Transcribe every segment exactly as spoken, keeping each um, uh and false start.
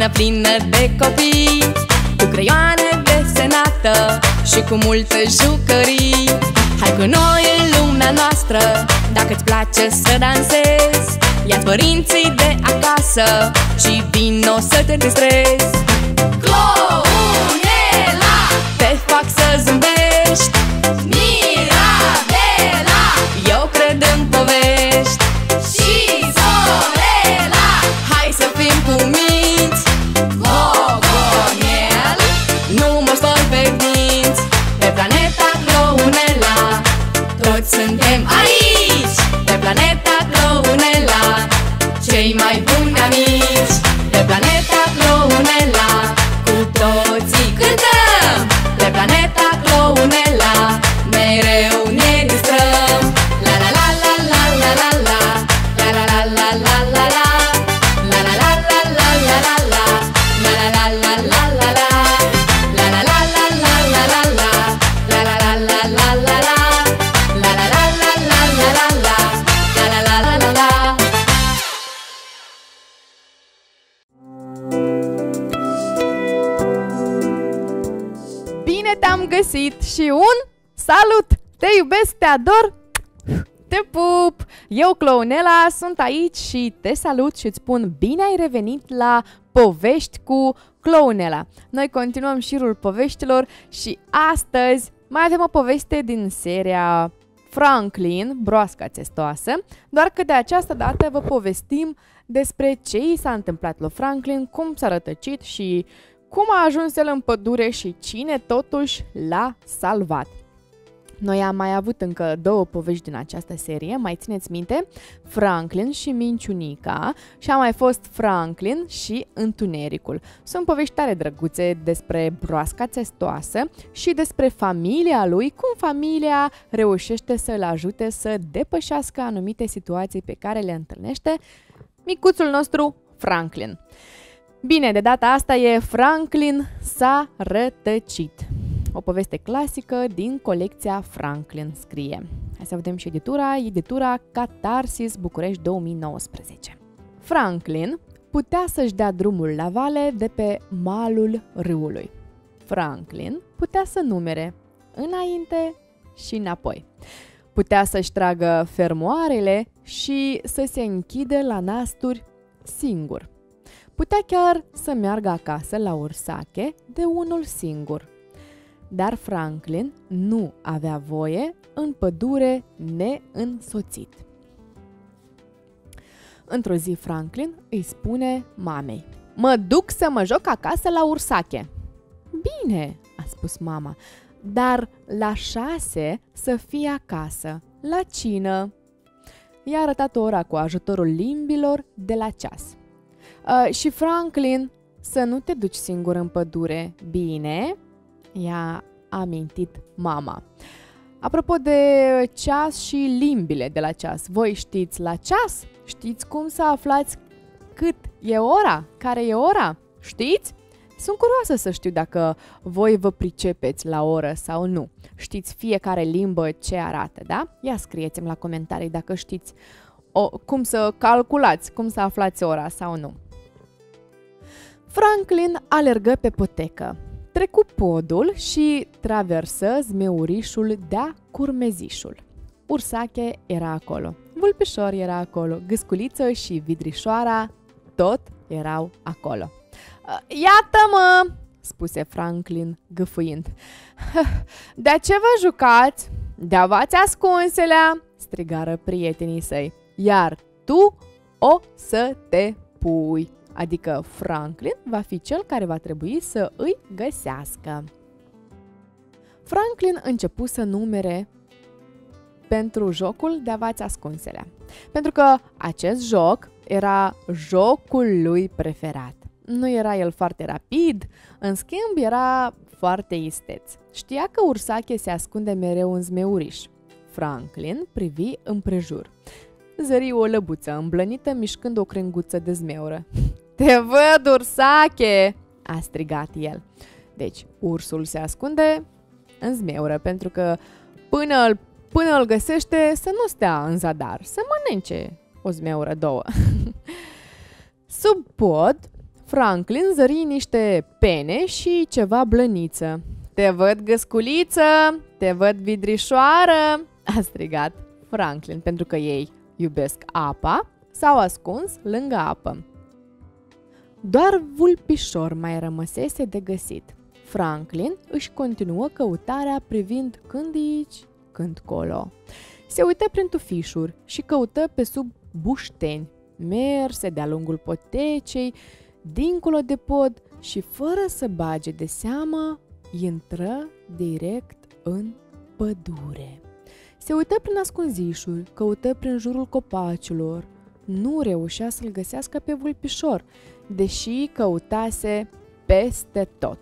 mașină plină de copii, cu creioane desenată și cu multe jucării. Hai cu noi în lumea noastră, dacă-ți place să dansezi, ia-ți părinții de acasă și vino să te distrezi. Clownela, te fac să zâmbești. Mirabela, eu cred în povești. Și Zorela, hai să fim cuminți. Gogonel, nu mă spăl pe dinți. Pe planeta Clownela, toți suntem aici. Pe planeta Clownela, cei mai buni amici. Pe planeta Clownela, cu toții cântăm. Pe planeta Clownela, mereu ne distrăm. La la la la la la la la, la la la la la la la, la la la la la la la la, la la la la la la la, la la la la la la la la, la la la la la la la, la la la la la la la la, la la la la la. Bine te-am găsit și un salut! Te iubesc, te ador, te pup! Eu, Clownela, sunt aici și te salut și îți spun bine ai revenit la Povești cu Clownela. Noi continuăm șirul poveștilor și astăzi mai avem o poveste din seria Franklin, broasca țestoasă, doar că de această dată vă povestim despre ce i s-a întâmplat lui Franklin, cum s-a rătăcit și cum a ajuns el în pădure și cine totuși l-a salvat. Noi am mai avut încă două povești din această serie, mai țineți minte? Franklin și Minciunica și a mai fost Franklin și Întunericul. Sunt povești tare drăguțe despre broasca țestoasă și despre familia lui, cum familia reușește să-l ajute să depășească anumite situații pe care le întâlnește micuțul nostru Franklin. Bine, de data asta e Franklin s-a rătăcit. O poveste clasică din colecția Franklin scrie. Hai să vedem și editura, editura Catarsis București două mii nouăsprezece. Franklin putea să-și dea drumul la vale de pe malul râului. Franklin putea să numere înainte și înapoi. Putea să-și tragă fermoarele și să se închide la nasturi singur. Putea chiar să meargă acasă la ursache de unul singur. Dar Franklin nu avea voie în pădure neînsoțit. Într-o zi Franklin îi spune mamei: "Mă duc să mă joc acasă la ursache." "Bine," a spus mama, "dar la șase să fii acasă, la cină." I-a arătat ora cu ajutorul limbilor de la ceas. Uh, și Franklin, să nu te duci singur în pădure, bine?" i-a amintit mama. Apropo de ceas și limbile de la ceas, voi știți la ceas? Știți cum să aflați cât e ora? Care e ora? Știți? Sunt curioasă să știu dacă voi vă pricepeți la oră sau nu. Știți fiecare limbă ce arată, da? Ia scrieți-mi la comentarii dacă știți o, cum să calculați, cum să aflați ora sau nu. Franklin alergă pe potecă, trecu podul și traversă zmeurișul de-a curmezișul. Ursache era acolo, vulpișor era acolo, gâsculiță și vidrișoara tot erau acolo. "Iată-mă!" spuse Franklin gâfâind. "De ce vă jucați? De-avați ascunselea!" strigară prietenii săi. "Iar tu o să te pui." Adică Franklin va fi cel care va trebui să îi găsească. Franklin începu să numere pentru jocul de-avați ascunselea, pentru că acest joc era jocul lui preferat. Nu era el foarte rapid, în schimb era foarte isteț. Știa că ursache se ascunde mereu în zmeuriș. Franklin privi împrejur. Zări o lăbuță îmblănită mișcând o crenguță de zmeură. "Te văd, ursache!" a strigat el. Deci, ursul se ascunde în zmeură, pentru că până îl, până îl găsește să nu stea în zadar, să mănânce o zmeură, două. Sub pod, Franklin zări niște pene și ceva blăniță. Te văd, găsculiță, te văd, vidrișoară, a strigat Franklin, pentru că ei iubesc apa, s-au ascuns lângă apă. Doar vulpișor mai rămăsese de găsit. Franklin își continuă căutarea privind când aici, când colo. Se uită prin tufișuri și căută pe sub bușteni, merse de-a lungul potecei, dincolo de pod și fără să bage de seamă, intră direct în pădure. Se uită prin ascunzișuri, căută prin jurul copacilor. Nu reușea să-l găsească pe vulpișor, deși căutase peste tot.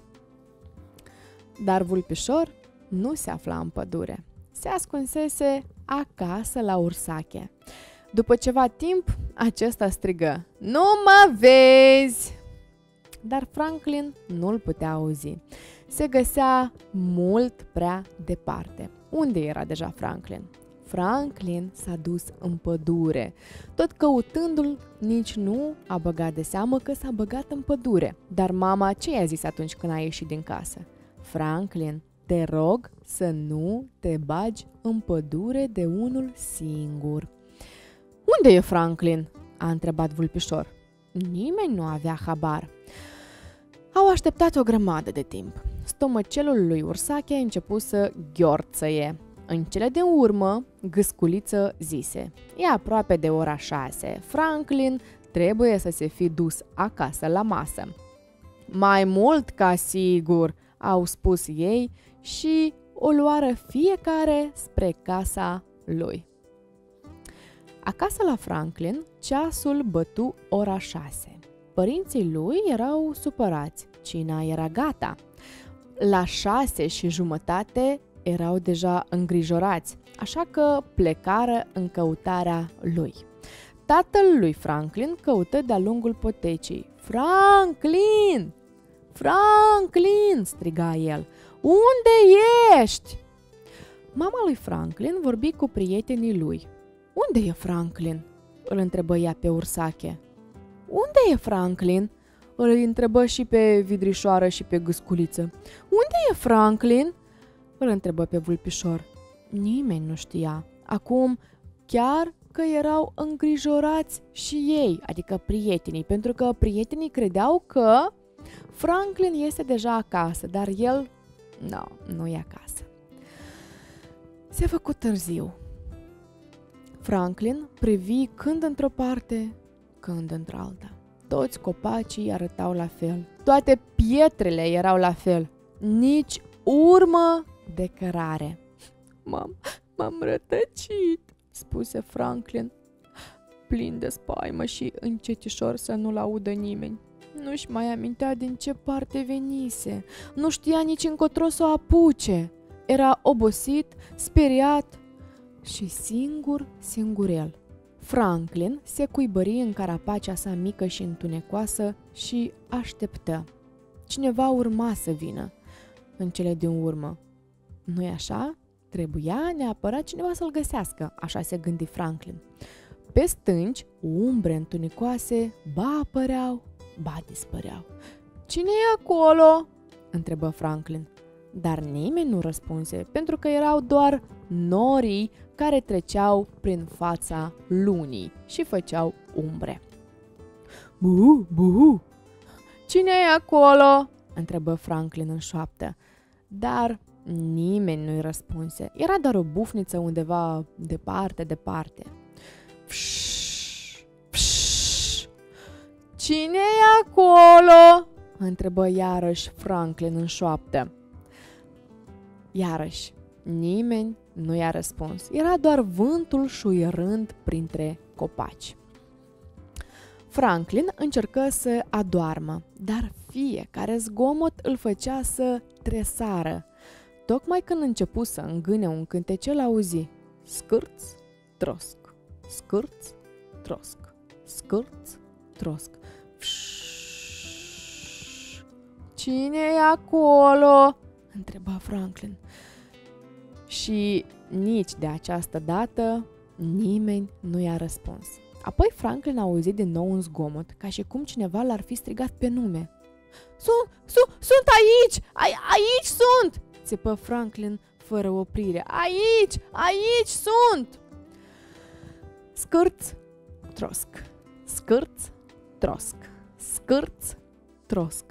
Dar vulpișor nu se afla în pădure. Se ascunsese acasă la ursache. După ceva timp, acesta strigă: "Nu mă vezi!" Dar Franklin nu-l putea auzi. Se găsea mult prea departe. Unde era deja Franklin? Franklin s-a dus în pădure. Tot căutându-l, nici nu a băgat de seamă că s-a băgat în pădure. Dar mama ce i-a zis atunci când a ieșit din casă? Franklin, te rog să nu te bagi în pădure de unul singur. Unde e Franklin? A întrebat vulpișor. Nimeni nu avea habar. Au așteptat o grămadă de timp. Stomacelul lui ursache a început să ghiorțăie. În cele din urmă, gâsculiță zise: "E aproape de ora șase. Franklin trebuie să se fi dus acasă la masă." "Mai mult ca sigur," au spus ei și o luară fiecare spre casa lui. Acasă la Franklin, ceasul bătu ora șase. Părinții lui erau supărați. Cina era gata. La șase și jumătate erau deja îngrijorați, așa că plecară în căutarea lui. Tatăl lui Franklin căută de-a lungul potecii. "Franklin! Franklin!" striga el. "Unde ești?" Mama lui Franklin vorbi cu prietenii lui. "Unde e Franklin?" îl întrebă ea pe ursache. "Unde e Franklin?" îl întrebă și pe vidrișoară și pe gâsculiță. "Unde e Franklin?" îl întrebă pe vulpișor. Nimeni nu știa. Acum chiar că erau îngrijorați și ei, adică prietenii, pentru că prietenii credeau că Franklin este deja acasă, dar el no, nu e acasă. Se făcu târziu. Franklin privi când într-o parte, când într-alta. Toți copacii arătau la fel. Toate pietrele erau la fel. Nici urmă de cărare. M-am, m-am rătăcit, spuse Franklin, plin de spaimă și încetișor să nu-l audă nimeni. Nu-și mai amintea din ce parte venise. Nu știa nici încotro să o apuce. Era obosit, speriat și singur, singurel. Franklin se cuibări în carapacea sa mică și întunecoasă și așteptă. Cineva urma să vină în cele din urmă. Nu-i așa? Trebuia neapărat cineva să-l găsească, așa se gândi Franklin. Pe stânci, umbre întunecoase, ba apăreau, ba dispăreau. "Cine e acolo?" întrebă Franklin. Dar nimeni nu răspunse, pentru că erau doar norii care treceau prin fața lunii și făceau umbre. "Bu, bu! Cine e acolo?" întrebă Franklin în șoaptă. Dar nimeni nu-i răspunse. Era doar o bufniță undeva departe, departe. "Pșș, pșș! Cine e acolo?" întrebă iarăși Franklin în șoaptă. Iarăși, nimeni nu i-a răspuns. Era doar vântul șuierând printre copaci. Franklin încercă să adoarmă, dar fiecare zgomot îl făcea să tresară. Tocmai când începu să îngâne un cântecel, auzi: scârț, trosc, scârț, trosc, scârț, trosc. Pșș. "Cine e acolo?" întreba Franklin. Și nici de această dată nimeni nu i-a răspuns. Apoi Franklin a auzit din nou un zgomot, ca și cum cineva l-ar fi strigat pe nume. Sunt, sunt, sunt aici! Ai, aici sunt! Țipă Franklin fără oprire. Aici! Aici sunt! Scârț, trosc. Scârț, trosc. Scârț, trosc.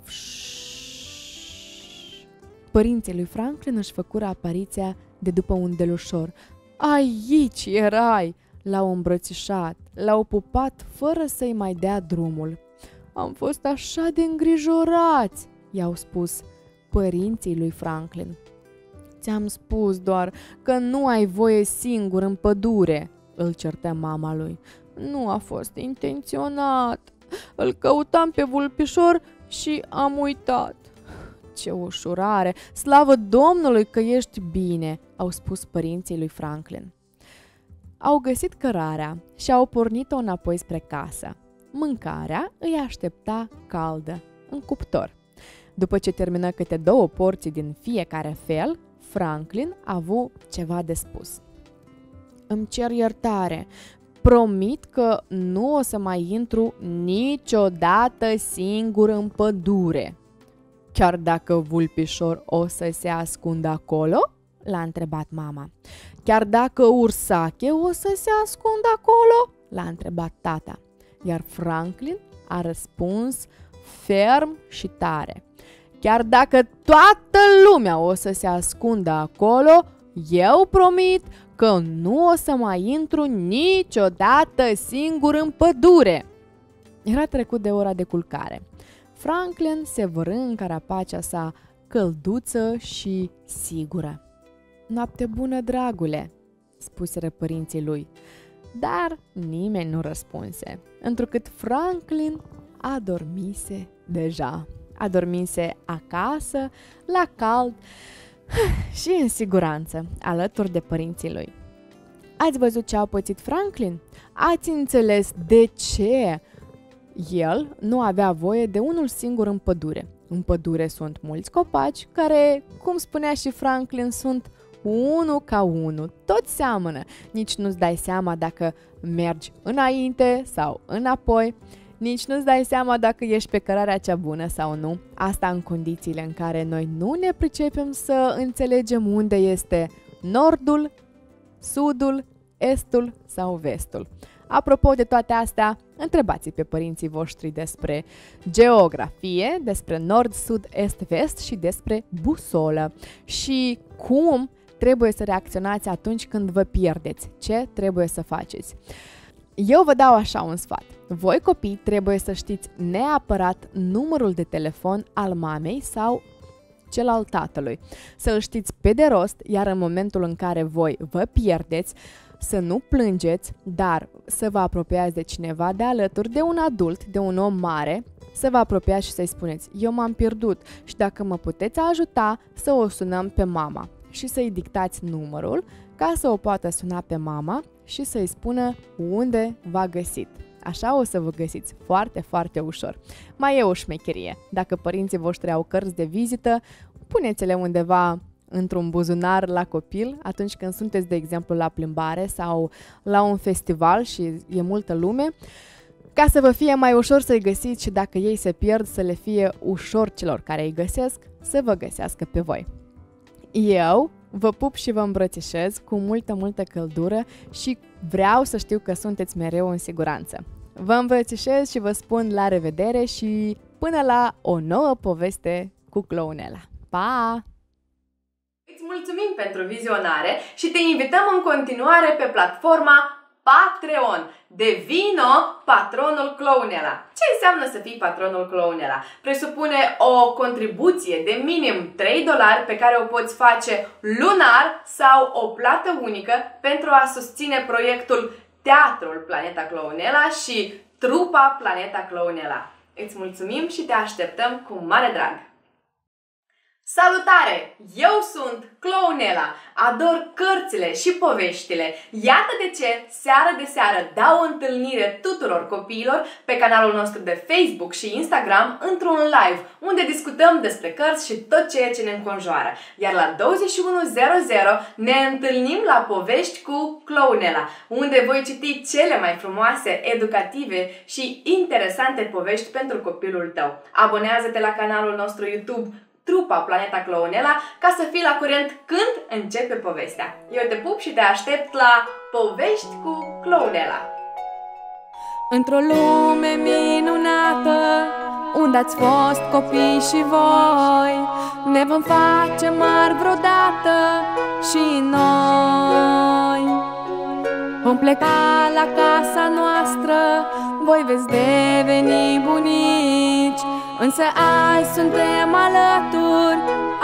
Părinții lui Franklin își făcură apariția de după un delușor. Aici erai! L-au îmbrățișat, l-au pupat fără să-i mai dea drumul. Am fost așa de îngrijorați, i-au spus părinții lui Franklin. Ți-am spus doar că nu ai voie singur în pădure, îl certea mama lui. Nu a fost intenționat. Îl căutam pe vulpișor și am uitat. Ce ușurare! Slavă Domnului că ești bine, au spus părinții lui Franklin. Au găsit cărarea și au pornit-o înapoi spre casă. Mâncarea îi aștepta caldă, în cuptor. După ce termină câte două porții din fiecare fel, Franklin a avut ceva de spus. Îmi cer iertare. Promit că nu o să mai intru niciodată singur în pădure. Chiar dacă vulpișor o să se ascundă acolo? L-a întrebat mama. Chiar dacă ursache o să se ascundă acolo? L-a întrebat tata. Iar Franklin a răspuns ferm și tare. Chiar dacă toată lumea o să se ascundă acolo, eu promit că nu o să mai intru niciodată singur în pădure. Era trecut de ora de culcare. Franklin se vărâ în carapacea sa călduță și sigură. Noapte bună, dragule, spuseră părinții lui, dar nimeni nu răspunse, întrucât Franklin adormise deja. Adormise acasă, la cald și în siguranță, alături de părinții lui. Ați văzut ce a pățit Franklin? Ați înțeles de ce el nu avea voie de unul singur în pădure. În pădure sunt mulți copaci care, cum spunea și Franklin, sunt unul ca unul, toți seamănă. Nici nu-ți dai seama dacă mergi înainte sau înapoi, nici nu-ți dai seama dacă ești pe cărarea cea bună sau nu. Asta în condițiile în care noi nu ne pricepem să înțelegem unde este nordul, sudul, estul sau vestul. Apropo de toate astea, întrebați pe părinții voștri despre geografie, despre nord, sud, est, vest și despre busolă. Și cum trebuie să reacționați atunci când vă pierdeți, ce trebuie să faceți. Eu vă dau așa un sfat. Voi, copii, trebuie să știți neapărat numărul de telefon al mamei sau cel al tatălui. Să-l știți pe de rost, iar în momentul în care voi vă pierdeți, să nu plângeți, dar să vă apropiați de cineva de alături, de un adult, de un om mare, să vă apropiați și să-i spuneți: eu m-am pierdut și dacă mă puteți ajuta, să o sunăm pe mama. Și să-i dictați numărul ca să o poată suna pe mama și să-i spună unde v-a găsit. Așa o să vă găsiți foarte, foarte ușor. Mai e o șmecherie. Dacă părinții voștri au cărți de vizită, puneți-le undeva într-un buzunar la copil atunci când sunteți, de exemplu, la plimbare sau la un festival și e multă lume, ca să vă fie mai ușor să-i găsiți și dacă ei se pierd, să le fie ușor celor care îi găsesc să vă găsească pe voi. Eu vă pup și vă îmbrățișez cu multă, multă căldură și vreau să știu că sunteți mereu în siguranță. Vă îmbrățișez și vă spun la revedere și până la o nouă poveste cu Clownela. Pa! Îți mulțumim pentru vizionare și te invităm în continuare pe platforma Patreon. Devino patronul Clownela. Ce înseamnă să fii patronul Clownela? Presupune o contribuție de minim trei dolari pe care o poți face lunar sau o plată unică pentru a susține proiectul Teatrul Planeta Clownela și trupa Planeta Clownela. Îți mulțumim și te așteptăm cu mare drag! Salutare! Eu sunt Clounela, ador cărțile și poveștile. Iată de ce, seară de seară, dau o întâlnire tuturor copiilor pe canalul nostru de Facebook și Instagram într-un live, unde discutăm despre cărți și tot ceea ce ne înconjoară. Iar la douăzeci și unu zero zero ne întâlnim la Povești cu Clounela, unde voi citi cele mai frumoase, educative și interesante povești pentru copilul tău. Abonează-te la canalul nostru YouTube Trupa Planeta Clounela ca să fii la curent când începe povestea. Eu te pup și te aștept la Povești cu Clounela. Într-o lume minunată, unde ați fost copii și voi, ne vom face mari vreodată și noi. Vom pleca la casa noastră, voi veți deveni bunici, însă azi suntem alături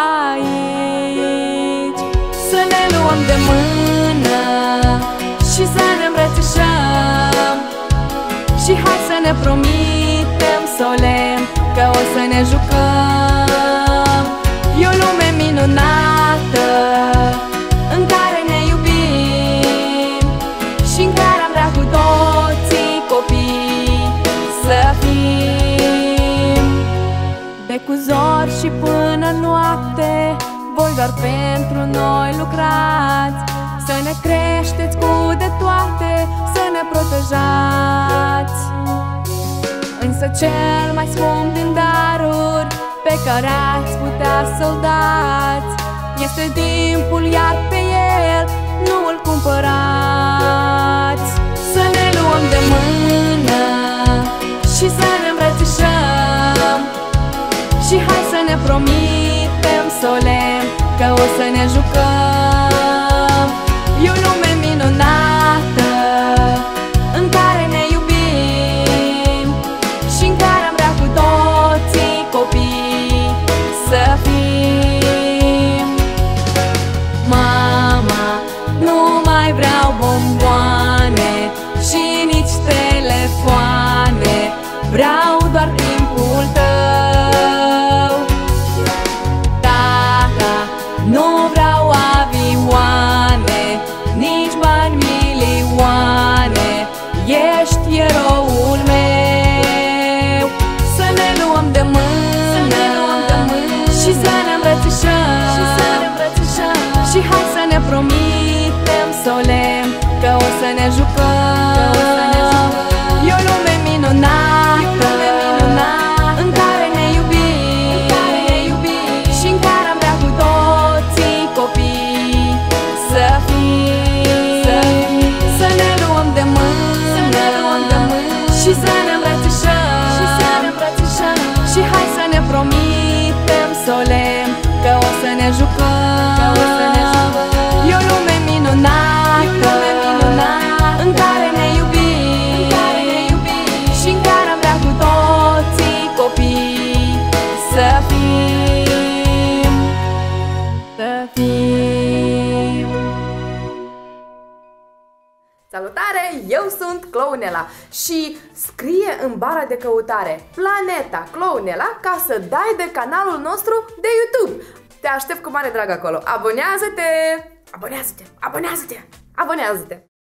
aici. Să ne luăm de mână și să ne îmbrățișăm, și hai să ne promitem solemn că o să ne jucăm. E o lume minunată în care ne iubim și în care am vrea cu toții copii să fim. De cu zor și până noapte, voi doar pentru noi lucrați, să ne creșteți cu de toate, să ne protejați. Însă cel mai scump din daruri pe care ați putea să-l dați este timpul, iar pe el nu îl cumpărați. Să ne luăm de mână și să ne îmbrățișăm, și hai să ne promitem solemn că o să ne jucăm. E o lume minunată în care ne iubim și în care am vrea cu toții copii să fim. Mama, nu mai vreau bomboane și nici telefoane, vreau doar timpul tău. Tata, nu vreau avioane, nici bani milioane, ești eroul meu. Să ne luăm de mână și să ne îmbrățișăm, și hai să ne promitem solemn că o să ne jucăm. E o lume minunată în care ne iubim și în care am vrea cu toții copii să fim. Să ne luăm de mână și să ne îmbrățișăm, și hai să ne promitem solemn că o să ne jucăm. E o lume minunată în care ne iubim și în care am vrea cu toții copii să fim. Să fim. Salutare! Eu sunt Clounela și scrie în bara de căutare Planeta Clounela ca să dai de canalul nostru de YouTube. Te aștept cu mare drag acolo. Abonează-te! Abonează-te! Abonează-te! Abonează-te!